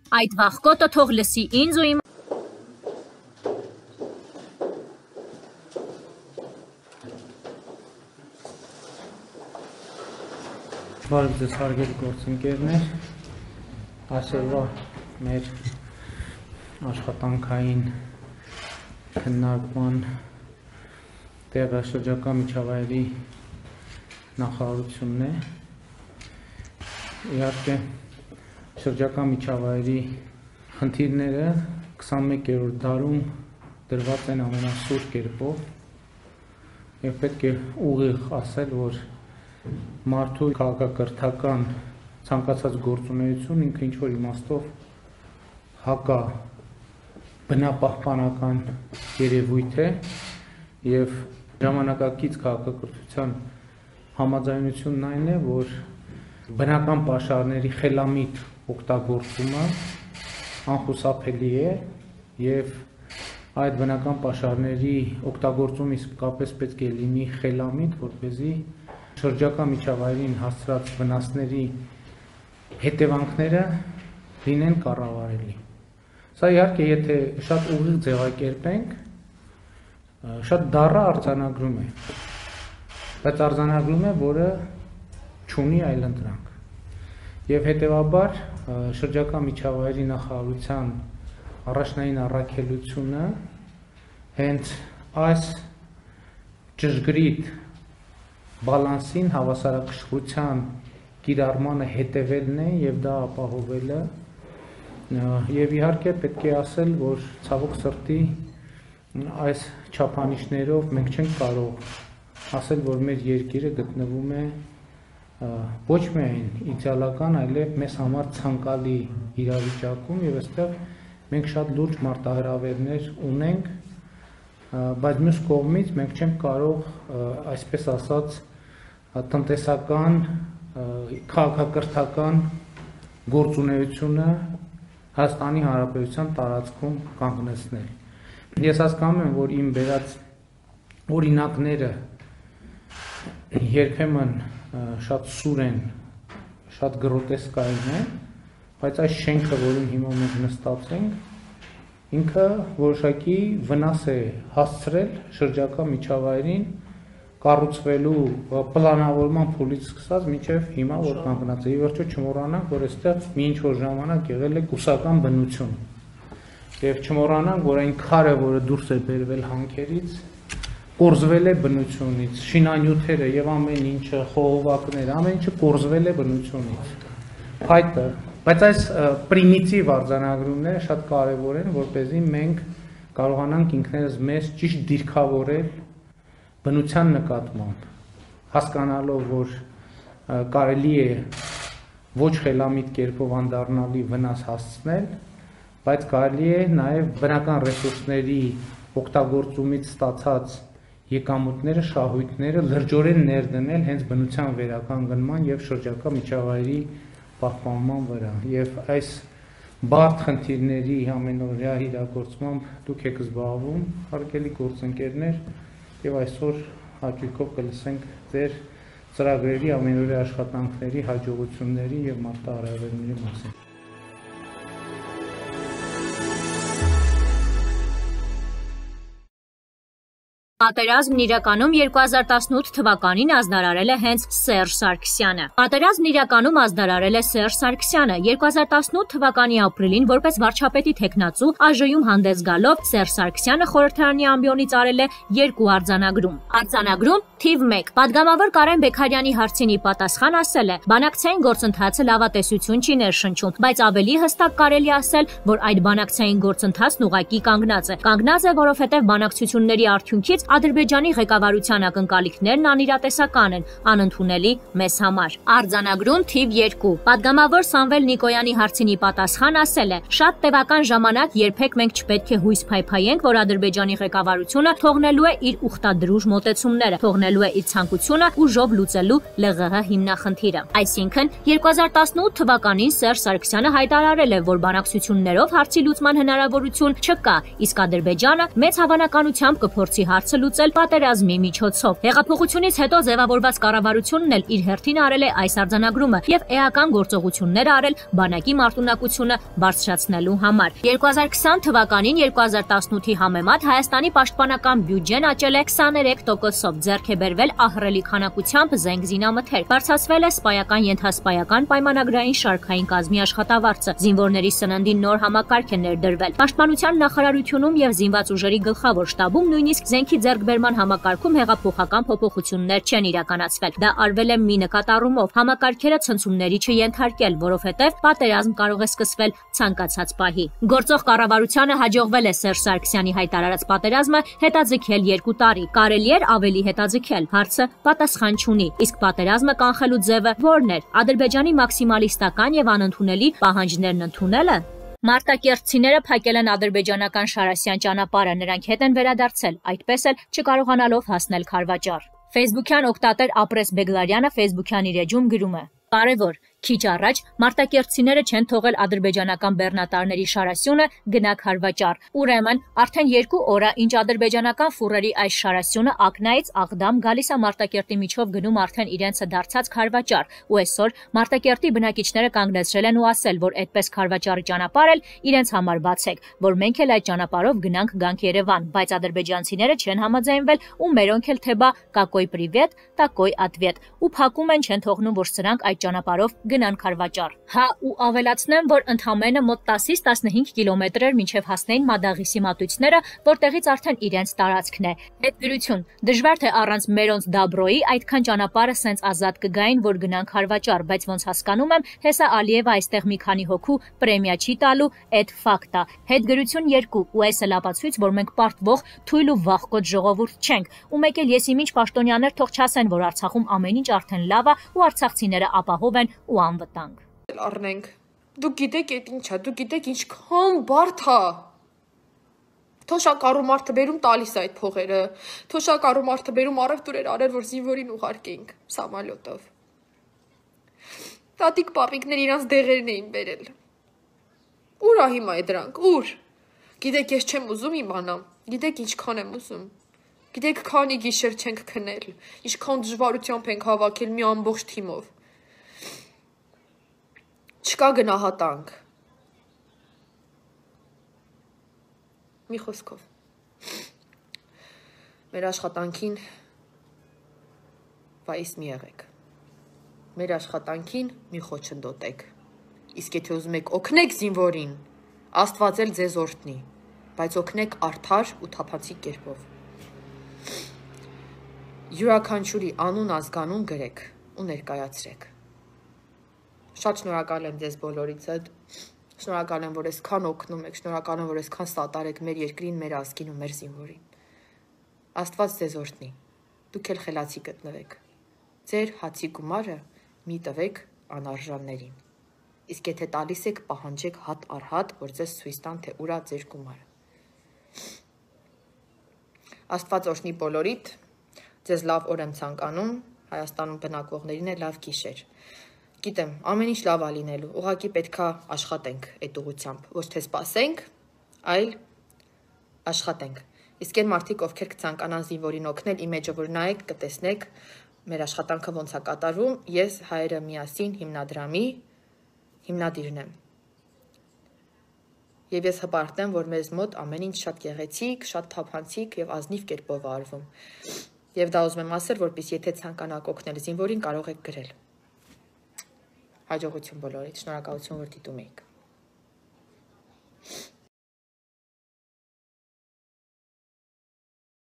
Այդ վախկոտը թող լսի ինձ ու իմ Բարև ձեզ հարգելի գործընկերներ, այսօրվա մեր աշխատանքային քննարկման տեղը շրջակա միջավայրի նախարարությունն է։ Իհարկե շրջակա միջավայրի խնդիրները 21-րդ դարում դրված են ամենասուր կերպով եւ պետք է ուղիղ ասել, որ մարդու քաղաքակրթական ցանկացած գործունեություն ինքը ինչ-որ իմաստով հակա բնապահպանական երևույթ է եւ ժամանակակից քաղաքակրթության համաձայնությունն այն է, որ բնական պաշարների խելամիտ օգտագործումը անխուսափելի է եւ այդ բնական պաշարների օգտագործումը իսկապես պետք է լինի խելամիտ, որպեսզի շրջակա միջավայրին հասցրած վնասների հետևանքները լինեն կառավարելի։ Սա իհարկե եթե շատ ուղիղ ձևակերպենք, շատ դառը արձանագրում է, բայց արձանագրում է, որը չունի այլընտրանք։ Եվ հետևաբար շրջակա միջավայրի նախարարության առաջնային առաքելությունը հենց այս ճշգրիտ բալանսին հավասարակշռության կիրառմանը հետևելն է եւ դա ապահովելը եւ իհարկե պետք է ասել, որ ցավոք սրտի այս չափանիշներով մենք չենք կարող ասել, որ մեր երկիրը գտնվում է ոչ միայն իդեալական, այլև մեզ համար ցանկալի իրավիճակում եւ այստեղ մենք շատ լուրջ մարտահրավերներ ունենք, բայց մյուս կողմից մենք չենք կարող այսպես ասած տնտեսական, քաղաքակրթական գործունեությունը Հայաստանի Հանրապետության տարածքում կանգնեցնել։ Ես հասկանում եմ, որ իմ բերած օրինակները երբեմն շատ սուր են, շատ գրոտեսկային են, բայց այս շենքը, որին հիմա մենք նստած ենք, ինքը որոշակի վնաս է հասցրել շրջակա միջավայրին կառուցվելու պլանավորման փուլից սկսած մինչև հիմա որ կանգնած է։ Ի վերջո չմոռանանք, որ այստեղ մի ինչ-որ ժամանակ եղել է կուսական բնություն։ Եվ չմոռանանք, որ այն քարը, որը դուրս է բերվել հանքերից, կորզվել է բնությունից, շինանյութերը եւ ամեն ինչը, խողովակները, ամեն ինչը կորզվել է բնությունից։ Փայտը, բայց այս պրիմիտիվ արձանագրումները շատ կարեւոր են, որպեսզի մենք կարողանանք ինքներս մեզ ճիշտ դիրքավորել բնության նկատմամբ, հասկանալով, որ կարելի է ոչ խելամիտ կերպով անդառնալի վնաս հասցնել, բայց կարելի է նաև բնական ռեսուրսների օգտագործումից ստացած եկամուտները, շահույթները լրջորեն ներդնել հենց բնության վերականգնման եւ շրջակա միջավայրի պահպանման վրա։ Եվ այս բարդ խնդիրների ամենօրյա իրագործմամբ դուք եք զբաղվում, հարգելի գործընկերներ, եւ այսօր հաճույքով կլսենք ձեր ծրագրերի ամենօրյա աշխատանքների հաջողությունների եւ մարտահրավերների մասին։ Պատերազմն իրականում 2018 թվականին ազդարարել է հենց Սերժ Սարգսյանը։ Պատերազմն իրականում ազդարարել է Սերժ Սարգսյանը 2018 թվականի ապրիլին որպես վարչապետի թեկնածու ԱԺ-ում հանդես գալով Սերժ Սարգսյանը խորհրդարանի ամբիոնից արել է 2 արձանագրում։ Արձանագրում թիվ 1. Պատգամավոր Կարեն Բեքարյանի հարցին ի պատասխան ասել է. բանակցային գործընթացը լավատեսություն չի ներշնչում, բայց ավելի հստակ կարելի ասել, որ այդ բանակցային գործընթացն ուղղակի կանգնած է։ Կանգնած է, որովհետև բանակցությունների արդյունքից Ադրբեջանի ղեկավարության ակնկալիքներն անիրատեսական են, անընդունելի մեզ համար։ Արձանագրում թիվ 2. Պատգամավոր Սամվել Նիկոյանի հարցին ի պատասխան ասել է. շատ տևական ժամանակ երբեք մենք չպետք է հույս փայփայենք, որ Ադրբեջանի ղեկավարությունը թողնելու է իր ուխտադրուժ մոտեցումները, թողնելու է իր ցանկությունը ուժով լուծելու ԼՂՀ հիմնախնդիրը։ Այսինքն 2018 թվականին Սերժ Սարգսյանը հայտարարել է, որ բանակցություններով հարցի լուծման հնարավորություն չկա, իսկ Ադրբեջանը մեծ հավանականությամբ կփորձի հարցը կանխլուծել պատերազմի միջոցով։ Հեղափոխությունից հետո ձևավորված կառավարությունն էլ իր հերթին արել է այս արձանագրումը եւ էական գործողություններ արել բանակի մարտունակությունը բարձրացնելու համար։ 2020 թվականին 2018-ի համեմատ Հայաստանի պաշտպանական բյուջեն աճել է 23%-ով, ձեռք է բերվել ահռելի քանակությամբ զենք զինամթեր, բարձրացվել է սպայական ենթասպայական պայմանագրային շարքային կազմի աշխատավարձը, զինվորների սննդի նոր համակարգ է ներդրվել։ Պաշտպանության նախարարությունում եւ զինված ուժերի գլխավոր շտաբում նույնիսկ զենքի ձեռքբերման համակարգում հեղափոխական փոփոխություններ չեն իրականացվել։ Դա արվել է մի նկատառումով՝ համակարգերը ցնցումների չենթարկել, որովհետեւ պատերազմ կարող է սկսվել ցանկացած պահի։ Գործող կառավարությանը հաջողվել է Սերժ Սարգսյանի հայտարարած պատերազմը հետաձգել 2 տարի։ Կարելի էր ավելի հետաձգել։ Հարցը պատասխան չունի։ Իսկ պատերազմը կանխելու ձևը ո՞րն էր։ Ադրբեջանի մաքսիմալիստական եւ անընդունելի պահանջներն ընդունելը։ Մարտակերտցիները փակել են ադրբեջանական Շարասյան ճանապարհը, նրանք հետ են վերադարձել, այդպես էլ չկարողանալով հասնել Խարվաճար։ Facebook-յան օգտատեր Ապրես Բեգլարյանը Facebook-յան իր էջում գրում է. Կարևոր, քիչ առաջ մարտակերտցիները չեն թողել ադրբեջանական բեռնատարների շարասյունը գնա Խարվաճար։ Ուրեմն արդեն 2 օր է, ինչ ադրբեջանական ֆուրերի այս շարասյունը Ակնայից Աղդամ գալիս է Մարտակերտի միջով գնում արդեն իրենցը դարձած Խարվաճար, ու այսօր Մարտակերտի բնակիչները կանգնեցրել են ու ասել, որ այդպես Խարվաճարի ճանապարհ էլ իրենց համար բացեք, որ մենք էլ այդ ճանապարհով գնանք Երևան, բայց ադրբեջանցիները չեն համաձայնվել ու մերոնք էլ թե բա կակոյ պրիվետ, տակոյ ատվետ, ու փակում են, չեն թողնում, որ սրանք այդ ճանապարհով գնան Խարվաճար։ Հա, ու ավելացնեմ, որ ընդամենը մոտ 10-ից 15 կիլոմետր էր մինչև հասնեին Մադաղիսի մատույցները, որտեղից արդեն իրենց տարածքն է։ Հետգրություն, դժվար թե առանց մերոնց Դաբրոյի այդքան ճանապարհը սենց ազատ կգային, որ գնան Խարվաճար, բայց ոնց հասկանում եմ, հեսա Ալիևը այստեղ մի քանի հոգու պրեմիա չի տալու, այդ ֆակտ է։ Հետգրություն 2, ու այս էլ ապացույց, որ մենք պարտվող թույլ ու վախկոտ ժողովուրդ չենք, ու մեկ էլ եսիմինչ պաշտոնյաներ թող չասեն, որ Արցախում ամեն ինչ արդեն լավ է ու արցախցիները ապահով են ու անվտանգ։ Առնենք։ Դուք գիտեք այդ ինչա, դուք գիտեք ինչքան բարդ է։ Թոշակառու մարդը բերում տալիս այդ փողերը։ Թոշակառու մարդը բերում առևտուրեր արել, որ զինվորին ուղարկեինք սամալյոտով։ Տատիկ պապիկներ իրանց դեղերն էին բերել։ Ուր է հիմա է դրանք, ուր։ Գիտեք, ես չեմ ուզում իմանամ։ Գիտեք ինչքան եմ ուզում։ Գիտեք քանի գիշեր չենք քնել, ինչքան դժվարությամբ ենք հավաքել մի ամբողջ թիմով։ Չկա գնահատանք։ Մի խոսքով։ Մեր աշխատանքին վայիս մի եղեք։ Մեր աշխատանքին մի խոչընդոտեք։ Իսկ եթե ուզում եք օգնեք զինվորին, Աստված էլ ձեզ օրհնի, բայց օգնեք արդար ու թափանցիկ կերպով։ Յուրաքանչյուրի անուն ազգանուն գրեք ու ներկայացրեք։ Շատ շնորհակալ եմ ձեզ բոլորիցդ, շնորհակալ եմ, որ այսքան օգնում եք, շնորհակալ եմ, որ այսքան սատարեք մեր երկրին, մեր ազգին ու մեր զինվորին։ Աստված ձեզ օրհնի, դուք էլ խելացի գտնվեք։ Ձեր հացի գումարը մի տվեք անարժաններին։ Իսկ եթե տալիս եք, պահանջեք հատ առ հատ, որ ձեզ ցույց տան, թե ուր է ձեր գումարը։ Աստված օրհնի բոլորիդ, ձեզ լավ օր եմ ցանկանում, Հայաստանում բնակվողներին է լավ գիշեր։ Գիտեմ, ամեն ինչ լավ է լինելու, ուղղակի պետքա աշխատենք այդ ուղղությամբ, ոչ թե սպասենք, այլ աշխատենք։ Իսկ այն մարդիկ, ովքեր կցանկանան զինվորին օգնել, իմ էջը որ նայեք, կտեսնեք մեր աշխատանքը ոնց է կատարվում, ես Հայերը միասին հիմնադրամի հիմնադիրն եմ։ Եվ ես հպարտեմ, որ մեզ մոտ ամեն ինչ շատ գեղեցիկ, շատ թափանցիկ եւ ազնիվ կերպով է արվում։ Եվ դա ուզում եմ ասել, որպեսզի եթե ցանկանաք օգնել զինվորին, կարող եք գրել։ Հաջողություն բոլորիդ, շնորհակալություն, որ դիտում եք։